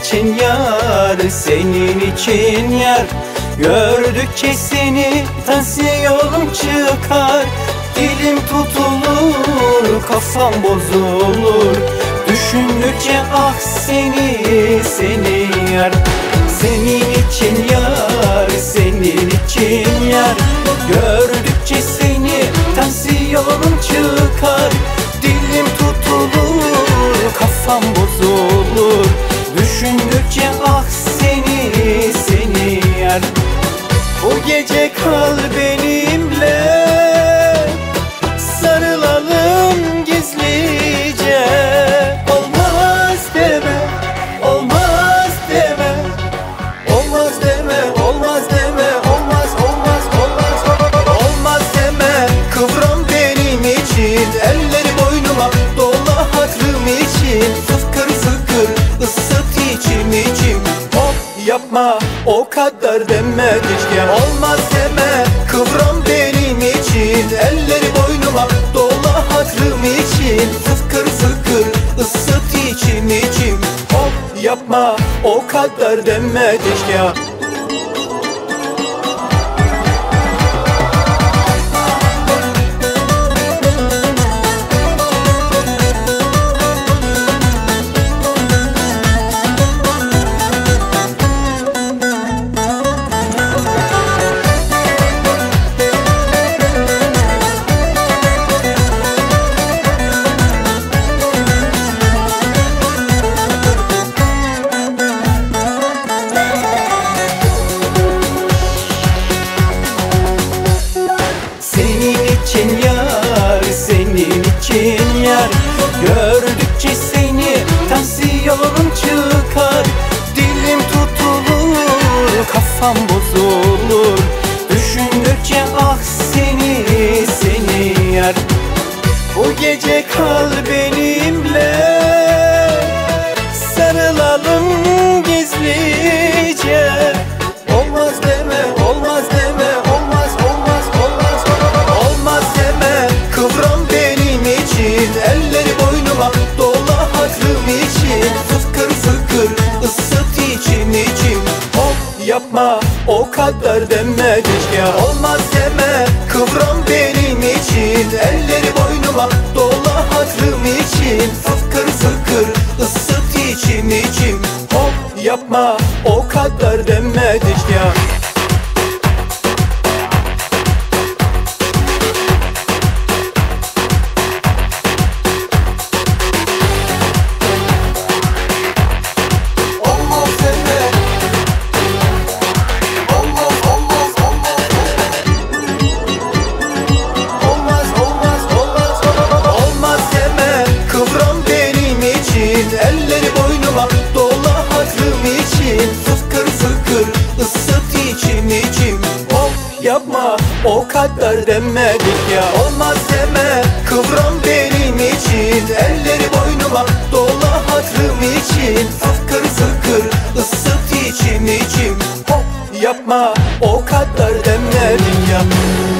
için yar, senin için yar. Gördükçe seni tansiyonum çıkar. Dilim tutulur, kafam bozulur. Düşündükçe ah seni yar. Senin için yar, senin için yar. Gördükçe seni tansiyonum çıkar. Dilim tutulur, kafam bozulur. Düşündükçe ah seni yar. Bu gece kal benimle, sarılalım gizlice. Olmaz deme, olmaz deme, olmaz deme, olmaz deme, olmaz, olmaz, olmaz, olmaz deme. Kıvram benim için, elleri boynuma dola hatırım için. Fıkır fıkır ısıt içim. Hop yapma, o kadar deme keşke. Olmaz deme, kıvram benim için, elleri boynuma dola hatırım için. Fıkır fıkır ısıt içim. Hop yapma, o kadar deme keşke. Senin için yar, gördükçe seni tansiyonum çıkar. Dilim tutulur, kafam bozulur. Düşündükçe ah seni yar. Bu gece kal benimle, sarılalım gizlice. Olmaz deme, olmaz deme, olmaz, olmaz, olmaz, olmaz deme. Kıvram benim için, elleri boynuma dola hatırım için. Fıkır fıkır ısıt içim. Hop yapma, o kadar deme keşke. Olmaz deme, kıvram benim için, elleri boynuma dola hatırım için. Fıkır fıkır ısıt içim. Hop yapma, o kadar deme keşke. Elleri boynuma dola hatırım için. Fıkır fıkır ısıt içim. Hop yapma, o kadar demedik ya. Olmaz deme, kıvram benim için, elleri boynuma dola hatırım için. Fıkır fıkır ısıt içim. Hop yapma, o kadar demedik ya.